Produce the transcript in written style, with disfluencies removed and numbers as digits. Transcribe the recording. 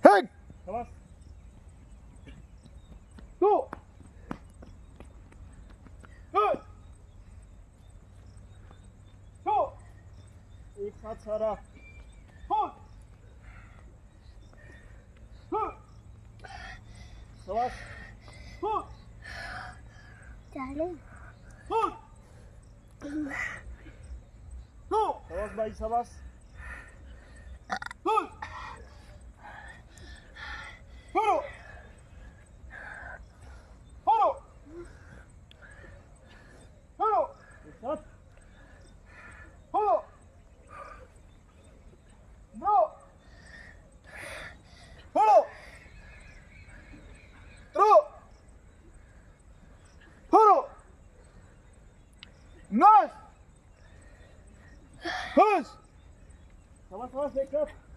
Hey! शाबाश। Go! Good! Go! एक साथ सारा। Hold! Good! शाबाश। Hold! Darling. Hold! Go! शाबाश भाई शाबाश। Good! Follow! Follow! Follow! एक साथ। Follow! No! Follow! Throw! Follow! Nice! Push! शाबाश शाबाश एक साथ।